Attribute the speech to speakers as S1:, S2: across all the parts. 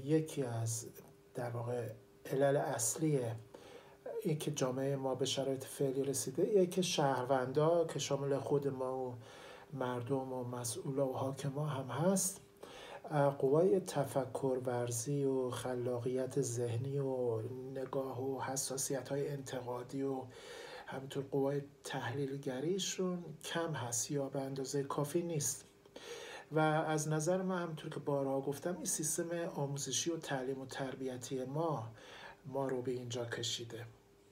S1: یکی از در واقع علل اصلی این که جامعه ما به شرایط فعلی رسیده، یکی که شهروندا که شامل خود ما و مردم و مسئولا و حاکما هم هست، قوای تفکر ورزی و خلاقیت ذهنی و نگاه و حساسیت های انتقادی و همینطور قوای تحلیلگریشون کم هست یا به اندازه کافی نیست. و از نظر من همونطور که بارها گفتم این سیستم آموزشی و تعلیم و تربیتی ما رو به اینجا کشیده.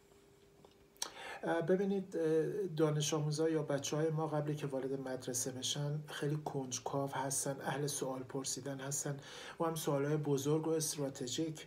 S1: ببینید دانش آموزا یا بچه های ما قبلی که وارد مدرسه بشن خیلی کنجکاو هستن، اهل سوال پرسیدن هستن و هم سوال های بزرگ و استراتژیک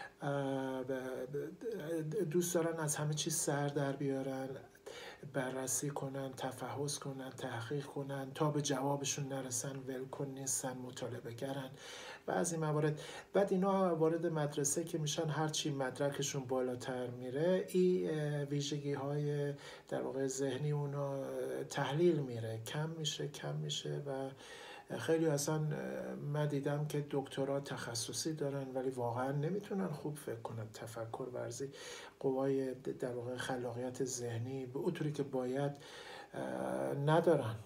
S1: دوست دارن از همه چیز سر در بیارن، بررسی کنن، تفحص کنن، تحقیق کنن، تا به جوابشون نرسن ولکن نیستن، مطالبه گرن و از این موارد. بعد اینا وارد مدرسه که میشن، هرچی مدرکشون بالاتر میره این ویژگی های در واقع ذهنی اونا تحلیل میره، کم میشه و خیلی اصلا من دیدم که دکترا تخصصی دارن ولی واقعا نمیتونن خوب فکر کنن، تفکر ورزی، قوای در واقع خلاقیت ذهنی به اونطوری که باید ندارن.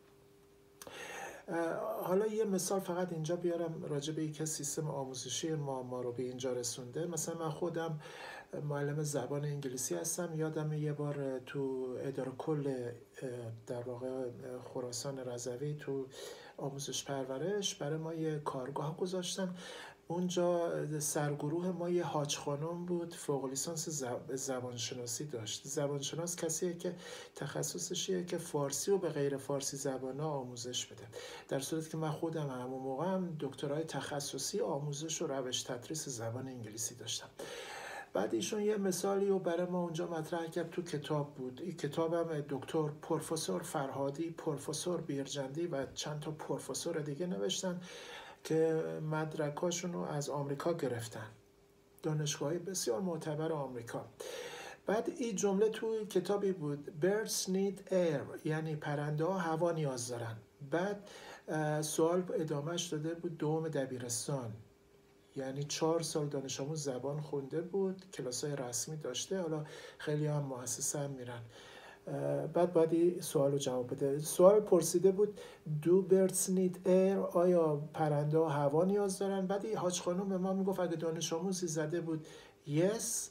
S1: حالا یه مثال فقط اینجا بیارم راجع به اینکه سیستم آموزشی ما رو به اینجا رسونده. مثلا من خودم معلم زبان انگلیسی هستم. یادم یه بار تو اداره کل در واقع خراسان رضوی تو آموزش پرورش برای ما یه کارگاه گذاشتن. اونجا سرگروه ما یه حاج خانم بود، فوق لیسانس زبانشناسی داشت. زبانشناس کسیه که تخصصشیه که فارسی و به غیر فارسی زبان‌ها آموزش بده، در صورتی که من خودم همون موقع هم دکترای تخصصی آموزش و روش تدریس زبان انگلیسی داشتم. بعد ایشون یه مثالی رو برای ما اونجا مطرح کرد، تو کتاب بود. این کتابم دکتر پروفسور فرهادی، پروفسور بیرجندی و چند تا پروفسور دیگه نوشتن که مدرکاشون رو از آمریکا گرفتن، دانشگاهی بسیار معتبر آمریکا. بعد این جمله توی کتابی بود Birds need air، یعنی پرنده ها هوا نیاز دارن. بعد سوال ادامهش داده بود دوم دبیرستان، یعنی 4 سال دانش آموز زبان خونده بود، کلاسای رسمی داشته، حالا خیلی هم مؤسسه هم میرن. بعد این سوال رو جواب بده. سوال پرسیده بود Do birds need air، آیا پرنده ها هوا نیاز دارن؟ بعد این حاج خانم به ما میگفت اگه دانش آموزی زده بود Yes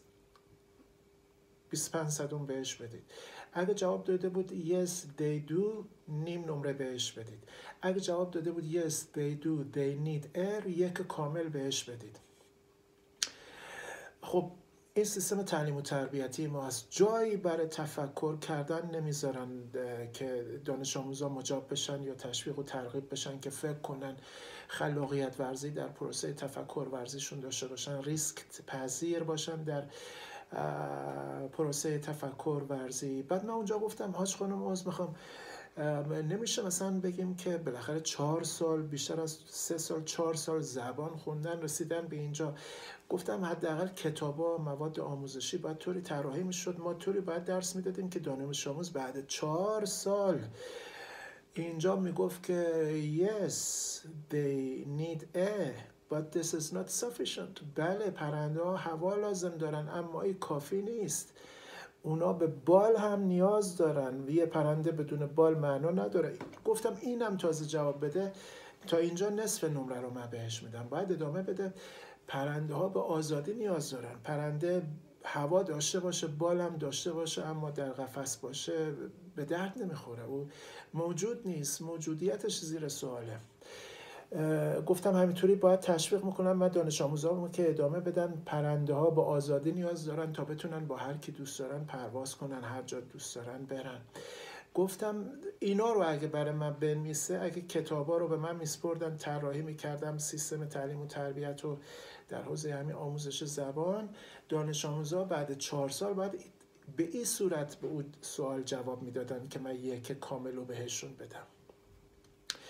S1: 25 صدم بهش بدید. اگه جواب داده بود Yes they do، نیم نمره بهش بدید. اگه جواب داده بود Yes they do they need air، 1 کامل بهش بدید. خب این سیستم تعلیم و تربیتی ما هست. جایی برای تفکر کردن نمیذارن که دانش آموزا مجاب بشن یا تشویق و ترغیب بشن که فکر کنن، خلاقیت ورزی در پروسه تفکر ورزیشون داشته باشن، ریسک پذیر باشن در پروسه تفکر ورزی. بعد من اونجا گفتم حاج خانم عذر میخوام، نمیشه مثلا بگیم که بالاخره 4 سال، بیشتر از 3 سال 4 سال زبان خوندن رسیدن به اینجا. گفتم حداقل کتابا، مواد آموزشی باید طوری طراحی میشد، ما طوری باید درس میدادیم که دانش آموز بعد 4 سال اینجا میگفت که yes they need air but this is not sufficient. بله پرنده ها هوا لازم دارن اما این کافی نیست، اونا به بال هم نیاز دارن، یه پرنده بدون بال معنا نداره. گفتم اینم تازه جواب بده، تا اینجا نصف نمره رو من بهش میدم، باید ادامه بده. پرنده ها به آزادی نیاز دارن، پرنده هوا داشته باشه، بال هم داشته باشه، اما در قفس باشه به درد نمیخوره، او موجود نیست، موجودیتش زیر سواله. گفتم همینطوری باید تشویق میکنم من دانش آموزامو که ادامه بدن، پرنده ها به آزادی نیاز دارن تا بتونن با هر کی دوست دارن پرواز کنن، هر جا دوست دارن برن. گفتم اینا رو اگه برای من بنویسه، اگه کتابا رو به من میسپردن طراحی میکردم، سیستم تعلیم و تربیت رو در حوزه همین آموزش زبان، دانش آموزا بعد 4 سال بعد به این صورت به اون سوال جواب میدادن که من 1 کامل رو بهشون بدم.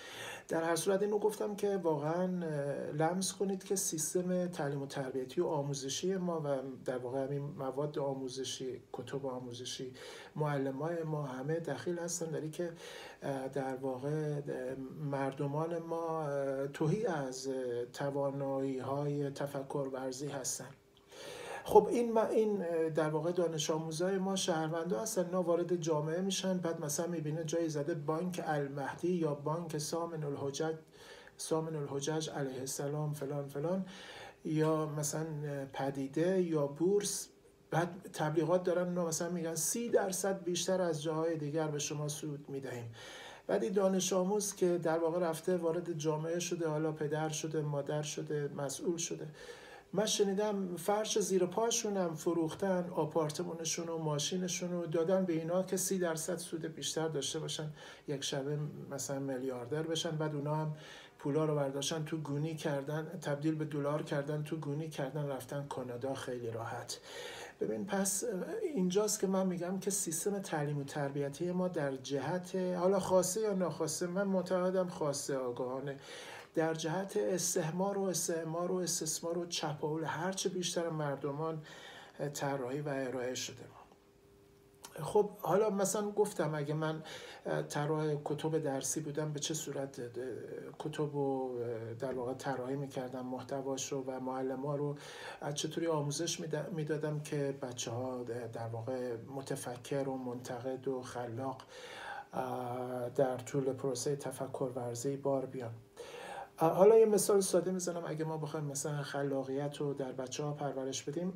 S1: در هر صورت اینو گفتم که واقعا لمس کنید که سیستم تعلیم و تربیتی و آموزشی ما و در واقع همین مواد آموزشی، کتب آموزشی، معلمای ما همه دخیل هستن در این که در واقع مردمان ما تهی از توانایی‌های تفکر ورزی هستن. خب این در واقع دانش آموزای ما شهروندا هستن، اینا وارد جامعه میشن، بعد مثلا میبینه جایی زده بانک المهدی یا بانک سامن الحجج علیه السلام فلان فلان، یا مثلا پدیده یا بورس، بعد تبلیغات دارن اونا مثلا میگن 30% بیشتر از جاهای دیگر به شما سود میدهیم. بعد این دانش آموز که در واقع رفته وارد جامعه شده، حالا پدر شده، مادر شده، مسئول شده، من شنیدم فرش زیر پاشونم فروختن، آپارتمانشون و ماشینشون رو دادن به اینا که 30% سود بیشتر داشته باشن، یک شبه مثلا میلیاردر بشن. بعد اونا هم پولا رو برداشتن تو گونی کردن، تبدیل به دلار کردن، تو گونی کردن، رفتن کانادا خیلی راحت. ببین پس اینجاست که من میگم که سیستم تعلیم و تربیتی ما در جهت حالا خاصه یا ناخواسته، من معتقدم خاصه آگاهانه، در جهت استثمار و استثمار و چپاول هرچه بیشتر مردمان طراحی و ارائه شده. خب حالا مثلا گفتم اگه من طراح کتب درسی بودم به چه صورت کتب رو در واقع طراحی میکردم، محتواش رو و معلم‌ها رو چطوری آموزش میدادم که بچه‌ها در واقع متفکر و منتقد و خلاق در طول پروسه تفکر ورزی بار بیان. حالا یه مثال ساده میزنم، اگه ما بخوایم مثلا خلاقیت رو در بچه‌ها پرورش بدیم،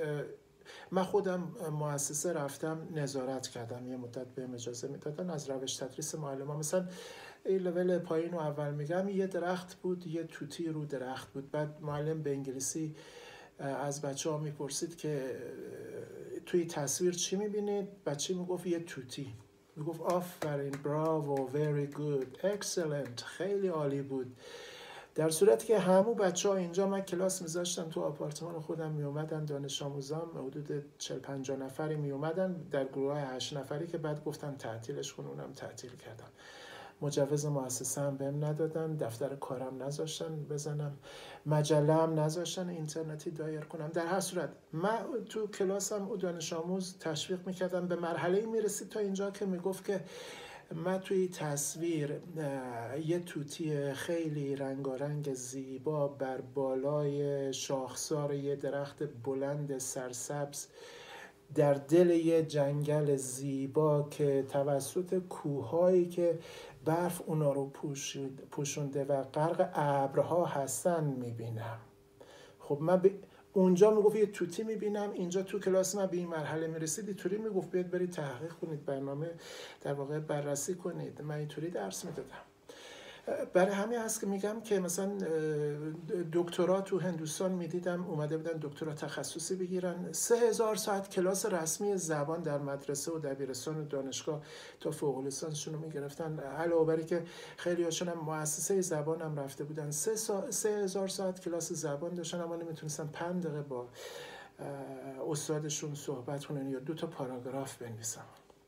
S1: من خودم مؤسسه رفتم نظارت کردم، یه مدت بهم اجازه میدادن از روش تدریس معلم‌ها. مثلا این لول پایین رو اول میگم، یه درخت بود، یه توتی رو درخت بود، بعد معلم به انگلیسی از بچه‌ها میپرسید که توی تصویر چی میبینید؟ بچه میگفت یه توتی. میگفت آفرین، براو، very good، excellent، خیلی عالی بود. در صورتی که همون بچه‌ها اینجا من کلاس میذاشتم تو آپارتمان خودم، میومدن دانش آموزان حدود 40-50 نفری میومدن در گروه 8 نفری که بعد گفتن تعطیلش کن، اونم تعطیل کردم. مجوز مؤسسه هم بهم ندادن، دفتر کارم نذاشتن بزنم، مجله هم نذاشتن اینترنتی دایر کنم. در هر صورت من تو کلاسم او دانش آموز تشویق میکردم، به مرحله میرسید تا اینجا که میگفت که من توی تصویر یه توتی خیلی رنگارنگ زیبا بر بالای شاخسار یه درخت بلند سرسبز در دل یه جنگل زیبا که توسط کوههایی که برف اونا رو پوشونده و غرق ابرها هستن میبینم. خب من اونجا میگفت یه توتی میبینم، اینجا تو کلاس من به این مرحله میرسید، اینطوری میگفت بیاد برید تحقیق کنید، برنامه در واقع بررسی کنید. من اینطوری درس میدادم. برای همین هست که میگم که مثلا دکترا تو هندوستان میدیدم اومده بودن دکترا تخصصی بگیرن، 3000 ساعت کلاس رسمی زبان در مدرسه و دبیرستان و دانشگاه تا فوق لیسانسشون رو میگرفتن، علاوه بر که خیلی هاشون هم مؤسسه زبان هم رفته بودن، 3000 ساعت کلاس زبان داشتن اما نمیتونستن 5 دقیقه با استادشون صحبت کنن یا 2 تا پاراگراف بنویسن.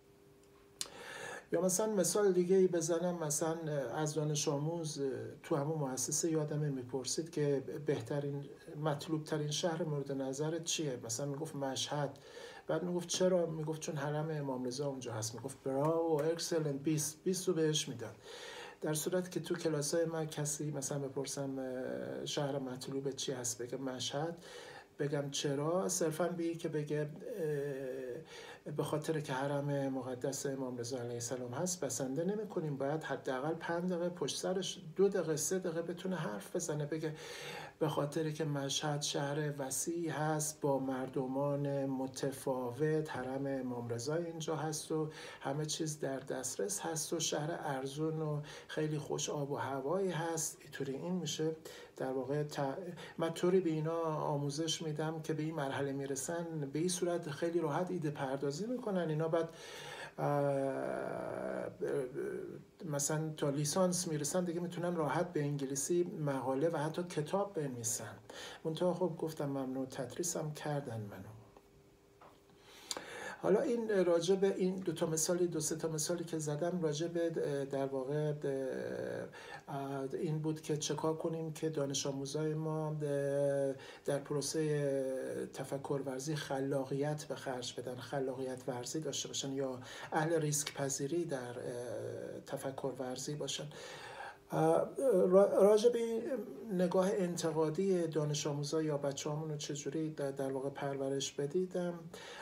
S1: یا مثلا مثال دیگه ای بزنم، مثلا از دانش آموز تو همون مؤسسه یادمه میپرسید که بهترین مطلوب ترین شهر مورد نظرت چیه؟ مثلا میگفت مشهد. بعد میگفت چرا؟ میگفت چون حرم امام رضا اونجا هست. میگفت براو، اکسلنت، 20 رو بهش میداد. در صورت که تو کلاسای من کسی مثلا بپرسم شهر مطلوب چی هست بگه مشهد، بگم چرا؟ صرفاً بگی که بگه به خاطر که حرم مقدس امام رضا علیه السلام هست بسنده نمی کنیم، باید حداقل 5 دقیقه پشت سرش 2 دقیقه 3 دقیقه بتونه حرف بزنه، بگه به خاطر که مشهد شهر وسیع هست با مردمان متفاوت، حرم امام رضا اینجا هست و همه چیز در دسترس هست و شهر ارزون و خیلی خوش آب و هوایی هست. اینطوری این میشه در واقع من طوری به اینا آموزش میدم که به این مرحله میرسن، به این صورت خیلی راحت ایده پردازی میکنن. اینا بعد مثلا تا لیسانس میرسن دیگه میتونن راحت به انگلیسی مقاله و حتی کتاب بنویسن. منتها خب گفتم ممنوع تدریسم کردن منو. حالا این راجع به این دو سه تا مثالی که زدم راجع به در واقع این بود که چکار کنیم که دانش آموزای ما در پروسه تفکر ورزی خلاقیت به خرج بدن، خلاقیت ورزی داشته باشن یا اهل ریسک پذیری در تفکر ورزی باشن. راجع به نگاه انتقادی دانش آموزا یا بچه همون رو چجوری در واقع پرورش بدیدم،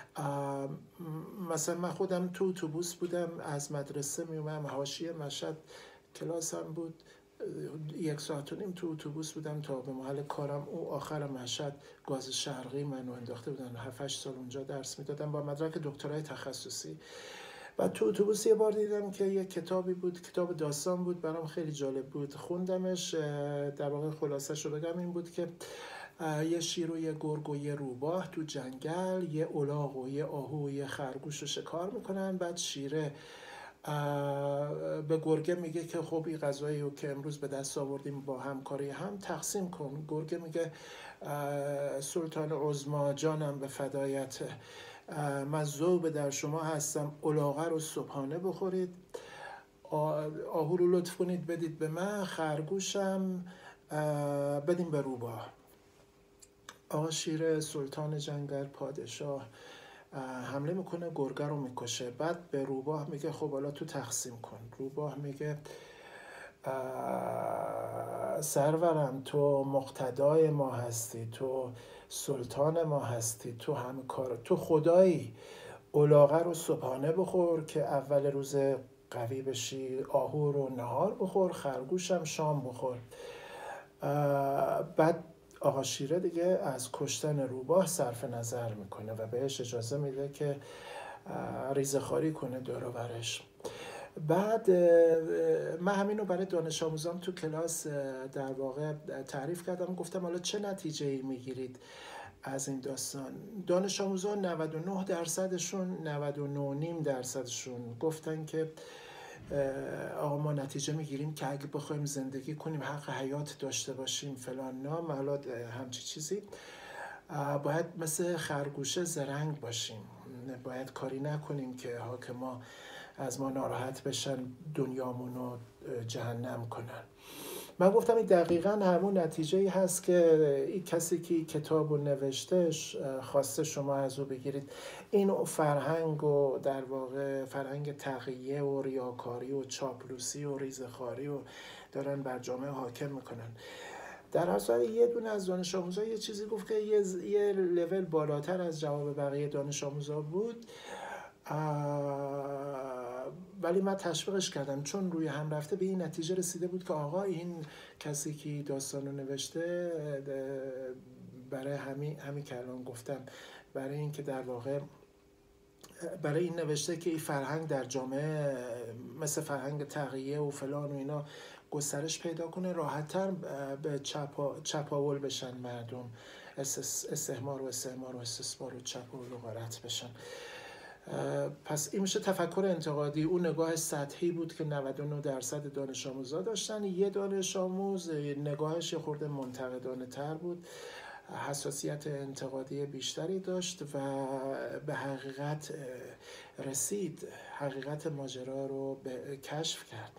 S1: مثلا من خودم تو اتوبوس بودم از مدرسه می اومدم حاشیه مشهد کلاسم بود، 1.5 ساعت تو اتوبوس بودم تا به محل کارم. او آخر مشهد گاز شرقی منو انداخته بودن، 7-8 سال اونجا درس میدادم با مدرک دکترای تخصصی. و تو اتوبوس یه بار دیدم که یه کتابی بود، کتاب داستان بود، برام خیلی جالب بود، خوندمش. در واقع خلاصش رو بگم این بود که یه شیر و یه گرگ و یه روباه تو جنگل یه الاغ و یه آهو و یه خرگوش رو شکار میکنن. بعد شیره به گرگه میگه که خب این غذایی رو که امروز به دست آوردیم با همکاری هم تقسیم کن. گرگه میگه سلطان عظما جانم به فدایت، من ذوب در شما هستم، الاغه رو صبحانه بخورید، آهو رو لطف کنید بدید به من، خرگوشم بدیم به روباه. آقا شیر سلطان جنگل پادشاه حمله میکنه، گرگه رو میکشه. بعد به روباه میگه خب حالا تو تقسیم کن. روباه میگه سرورم تو مقتدای ما هستی، تو سلطان ما هستی، تو همکار، تو خدایی، الاغه رو صبحانه بخور که اول روز قوی بشی، آهو رو نهار بخور، خرگوشم شام بخور. بعد آقا شیره دیگه از کشتن روباه صرف نظر میکنه و بهش اجازه میده که ریزخواری کنه دور و برش. بعد من همین رو برای دانش آموزام تو کلاس در واقع تعریف کردم، گفتم حالا چه نتیجه‌ای میگیرید از این داستان؟ دانش آموزان 99%شون 99.5%شون گفتن که آقا ما نتیجه میگیریم که اگه بخوایم زندگی کنیم، حق حیات داشته باشیم فلان نام حالا همچی چیزی، باید مثل خرگوشه زرنگ باشیم، باید کاری نکنیم که حاکما از ما ناراحت بشن، دنیامونو جهنم کنن. من گفتم این دقیقاً همون نتیجه‌ای هست که این کسی که کتاب رو نوشتهش خواسته شما از او بگیرید. این فرهنگ و در واقع فرهنگ تقیه و ریاکاری و چاپلوسی و ریزخواری و دارن بر جامعه حاکم میکنن. در اصل یه دونه از دانش آموزا یه چیزی گفت که یه لول بالاتر از جواب بقیه دانش آموزا بود، ولی من تشویقش کردم چون روی هم رفته به این نتیجه رسیده بود که آقا این کسی که داستان رو نوشته برای همین که الان گفتم، برای این که در واقع برای این نوشته که این فرهنگ در جامعه مثل فرهنگ تقیه و فلان و اینا گسترش پیدا کنه، راحت‌تر به چپاول بشن مردم، استثمار و استثمار و چپاول و غارت بشن. پس این میشه تفکر انتقادی. اون نگاه سطحی بود که 99% دانش آموزا داشتن. یه دانش آموز نگاهش یه خورده منتقدانه تر بود، حساسیت انتقادی بیشتری داشت و به حقیقت رسید، حقیقت ماجرا رو کشف کرد.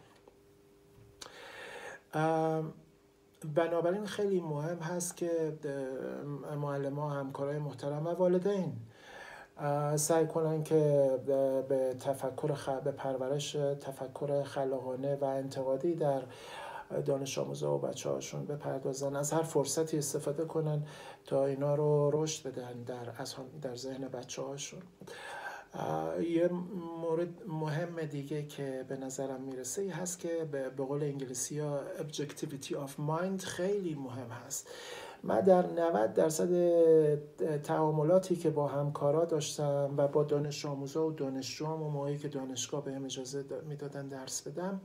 S1: بنابراین خیلی مهم هست که معلمان، همکارای محترم و والدین سعی کنن که به به پرورش تفکر خلاقانه و انتقادی در دانش آموزا و بچه هاشون بپردازن، از هر فرصتی استفاده کنن تا اینا رو رشد بدن در ذهن بچه هاشون. یه مورد مهم دیگه که به نظرم میرسه ای هست که به قول انگلیسی ها objectivity of mind خیلی مهم هست. من در 90% تعاملاتی که با همکارا داشتم و با دانش آموزا و دانشجوام و موقعی که دانشگاه بهم اجازه میدادن درس بدم،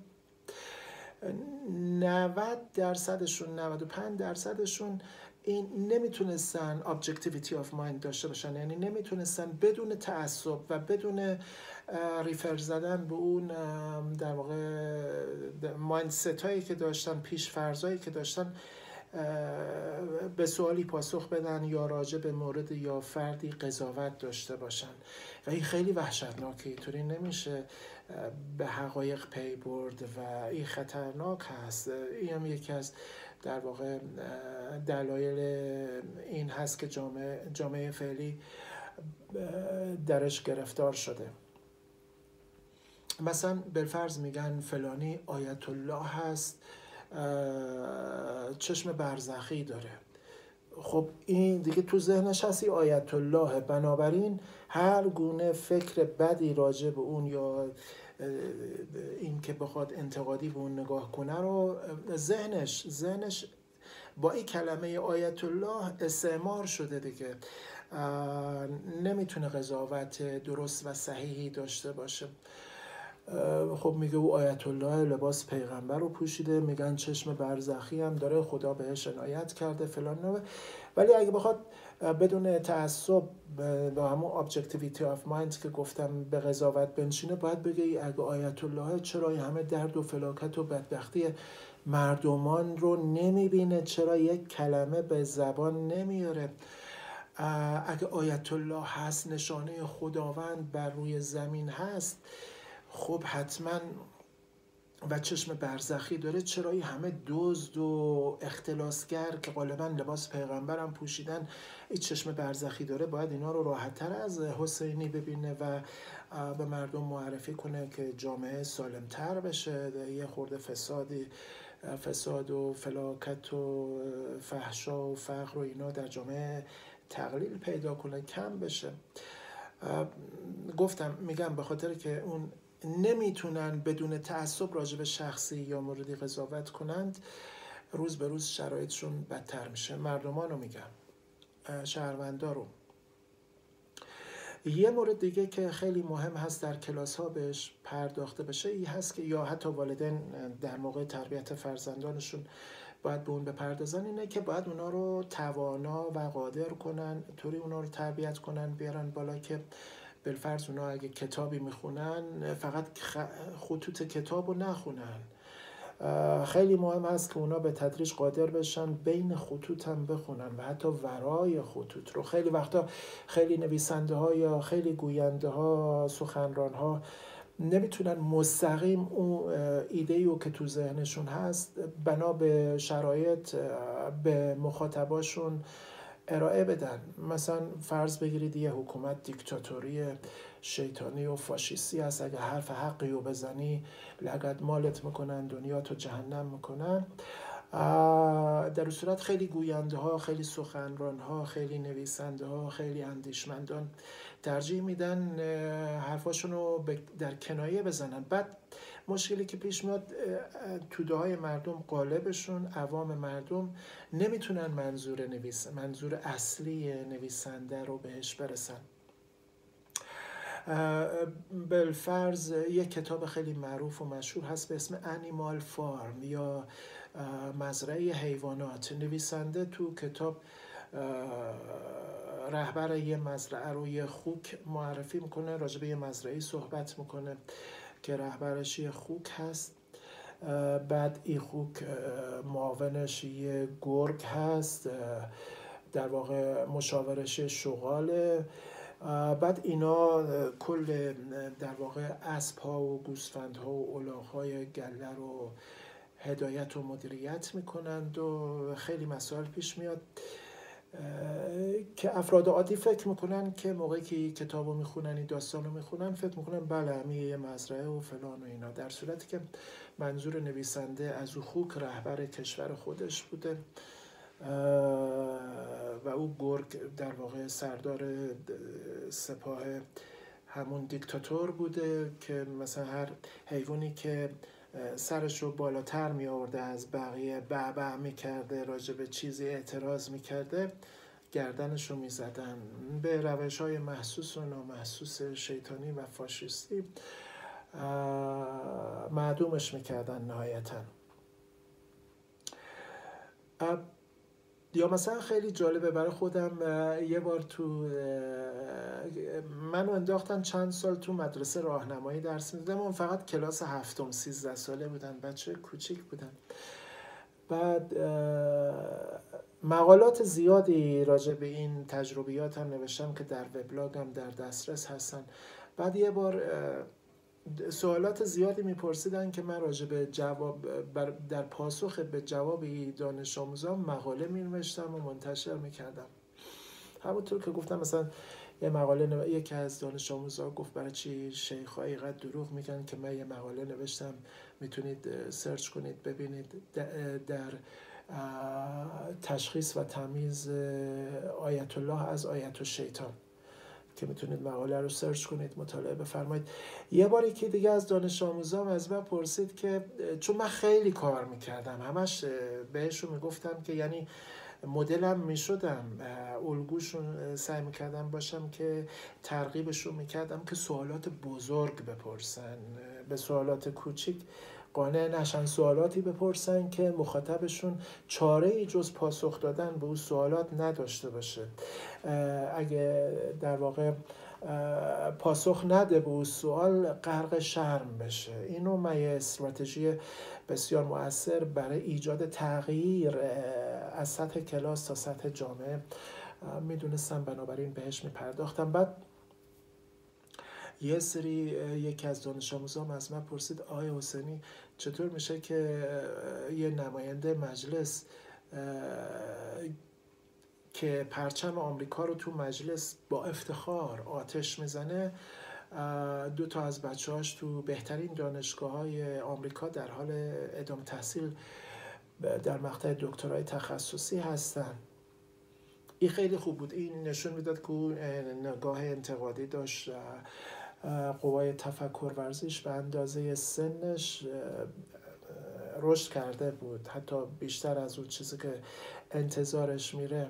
S1: 90%شون 95%شون این نمیتونستن objectivity of mind داشته باشن، یعنی نمیتونستن بدون تعصب و بدون ریفر زدن به اون در واقع مایندست هایی که داشتن، پیش فرضایی که داشتن، به سوالی پاسخ بدن یا راجع به مورد یا فردی قضاوت داشته باشن و این خیلی وحشتناکه. اینطوری نمیشه به حقایق پی برد و این خطرناک هست. این هم یکی از در واقع دلایل این هست که جامعه فعلی درش گرفتار شده. مثلا بالفرض میگن فلانی آیت الله هست، چشم برزخی داره. خب این دیگه تو ذهنش هست آیت الله، بنابراین هر گونه فکر بدی راجع به اون یا این که بخواد انتقادی به اون نگاه کنه رو ذهنش با این کلمه آیت الله استعمار شده دیگه، نمیتونه قضاوت درست و صحیحی داشته باشه. خب میگه او آیت الله لباس پیغمبر رو پوشیده، میگن چشم برزخی هم داره، خدا بهش عنایت کرده فلان. ولی اگه بخواد بدون تعصب با همون objectivity of mind که گفتم به قضاوت بنشینه، باید بگه اگه آیت الله چرا همه درد و فلاکت و بدبختی مردمان رو نمیبینه، چرا یک کلمه به زبان نمیاره؟ اگه آیت الله هست، نشانه خداوند بر روی زمین هست، خب حتما و چشم برزخی داره، چرا این همه دزد و اختلاسگر که غالبا لباس پیغمبرم پوشیدن این چشم برزخی داره، باید اینا رو راحت‌تر از حسینی ببینه و به مردم معرفی کنه که جامعه سالم‌تر بشه، یه خورده فساد و فلاکت و فحشا و فقر و اینا در جامعه تقلیل پیدا کنه، کم بشه. گفتم میگم به خاطر که اون نمیتونن بدون تعصب راجع به شخصی یا موردی قضاوت کنند، روز به روز شرایطشون بدتر میشه. مردمان رو میگم، شهروندا رو. یه مورد دیگه که خیلی مهم هست در کلاس ها بهش پرداخته بشه، این هست که یا حتی والدین در موقع تربیت فرزندانشون باید به اون بپردازن، اینه که باید اونا رو توانا و قادر کنن، طوری اونا رو تربیت کنن بیارن بالا که بالفرض اونا اگه کتابی میخونن فقط خطوط کتاب رو نخونن. خیلی مهم هست که اونا به تدریج قادر بشن بین خطوط هم بخونن و حتی ورای خطوط رو. خیلی وقتا خیلی نویسنده ها یا خیلی گوینده ها، سخنران ها نمیتونن مستقیم اون ایده‌ای رو که تو ذهنشون هست بنا به شرایط به مخاطباشون ارائه بدن. مثلا فرض بگیرید یه حکومت دیکتاتوری شیطانی و فاشیستی هست، اگه حرف حقی رو بزنی لگد مالت میکنن، دنیا تو جهنم میکنن. در صورت خیلی گوینده ها، خیلی سخنران ها، خیلی نویسنده ها، خیلی اندیشمندان ترجیح میدن حرفاشون رو در کنایه بزنن. بعد مشکلی که پیش میاد، توده های مردم، قالبشون عوام مردم نمیتونن منظور اصلی نویسنده رو بهش برسن. بالفرض یک کتاب خیلی معروف و مشهور هست به اسم انیمال فارم یا مزرعه حیوانات. نویسنده تو کتاب رهبر یه مزرعه رو، یه خوک معرفی میکنه، راجع به یه مزرعه صحبت میکنه که رهبرش یه خوک هست. بعد این خوک معاونش یه گرگ هست، در واقع مشاورش شغاله. بعد اینا کل در واقع اسب ها و گوسفند ها و الاغ های گله رو هدایت و مدیریت میکنند و خیلی مسائل پیش میاد که افراد عادی فکر میکنن که موقعی که کتاب رو میخونن، این داستان رو میخونن، فکر میکنن بله همین یه مزرعه و فلان و اینا، در صورتی که منظور نویسنده از او خوک رهبر کشور خودش بوده و او گرگ در واقع سردار سپاه همون دیکتاتور بوده که مثلا هر حیوانی که سرش رو بالاتر می آورده از بقیه، بعبع می کرده، راجع به چیزی اعتراض می کرده، گردنش رو می زدن. به روش های محسوس و نامحسوس شیطانی و فاشیستی معدومش می کردن نهایتاً. یا مثلا خیلی جالبه برای خودم، یه بار تو منو انداختن چند سال تو مدرسه راهنمایی درس میدادم، من فقط کلاس هفتم، 13 ساله بودن، بچه کوچیک بودن. بعد مقالات زیادی راجع به این تجربیات هم نوشتم که در وبلاگم در دسترس هستن. بعد یه بار سوالات زیادی میپرسیدن که من راجع به جواب در پاسخ به جواب دانش آموزان مقاله مینوشتم و منتشر میکردم. همونطور که گفتم مثلا یه مقاله یکی از دانش آموزا گفت برای چی شیخ‌ها اینقدر دروغ میگن که من یه مقاله نوشتم، میتونید سرچ کنید ببینید در تشخیص و تمیز آیت الله از آیت الشیطان، که میتونید مقاله رو سرچ کنید مطالعه بفرمایید. یه بار یکی دیگه از دانش آموزام از من پرسید که چون من خیلی کار میکردم، همش بهشون میگفتم که یعنی مدلم میشدم، الگوشون سعی میکردم باشم که ترغیبشون میکردم که سوالات بزرگ بپرسن، به سوالات کوچیک قانع نشن، سوالاتی بپرسن که مخاطبشون چاره ای جز پاسخ دادن به اون سوالات نداشته باشه. اگه در واقع پاسخ نده به اون سوال غرق شرم بشه. اینو من یه استراتژی بسیار مؤثر برای ایجاد تغییر از سطح کلاس تا سطح جامعه میدونستم، بنابراین بهش میپرداختم. بعد یکی از دانش آموزان از من پرسید آقای حسینی چطور میشه که یه نماینده مجلس که پرچم آمریکا رو تو مجلس با افتخار آتش میزنه، 2 از بچه‌هاش تو بهترین دانشگاه‌های آمریکا در حال ادامه تحصیل در مقطع دکترای تخصصی هستن. این خیلی خوب بود. این نشون میداد که نگاه انتقادی داشت، قوای تفکر ورزیش به اندازه سنش رشد کرده بود، حتی بیشتر از اون چیزی که انتظارش میره.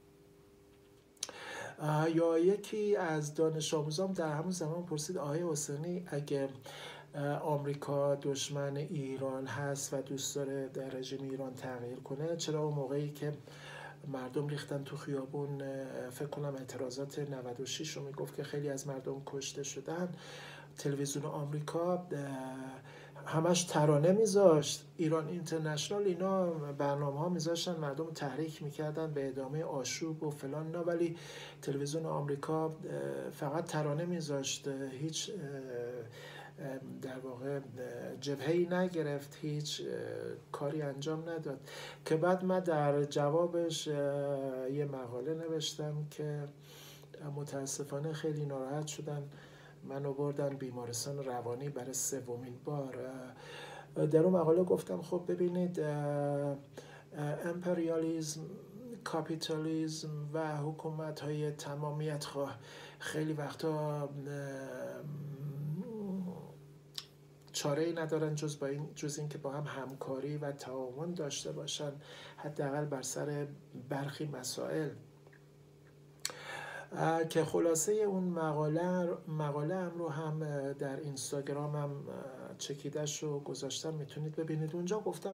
S1: یا یکی از دانش آموزام در همون زمان پرسید آقای حسینی اگه آمریکا دشمن ایران هست و دوست داره در رژیم ایران تغییر کنه، چرا اون موقعی که مردم ریختن تو خیابون، فکر کنم اعتراضات 96 رو میگفت که خیلی از مردم کشته شدن، تلویزیون آمریکا همش ترانه میذاشت، ایران اینترنشنال اینا برنامه ها میذاشتن مردم تحریک میکردن به ادامه آشوب و فلان، نه ولی تلویزیون آمریکا فقط ترانه میذاشت، هیچ در واقع جبهه‌ای نگرفت، هیچ کاری انجام نداد. که بعد من در جوابش یه مقاله نوشتم که متاسفانه خیلی ناراحت شدن، منو بردن بیمارستان روانی برای 3مین بار. در اون مقاله گفتم خب ببینید امپریالیسم، کاپیتالیسم و حکومت‌های تمامیت خواه خیلی وقتا چاره‌ای ندارن جز این که با هم همکاری و تعاون داشته باشن، حداقل بر سر برخی مسائل. که خلاصه اون مقاله هم رو هم در اینستاگرامم چکیدش رو گذاشتم، میتونید ببینید. اونجا گفتم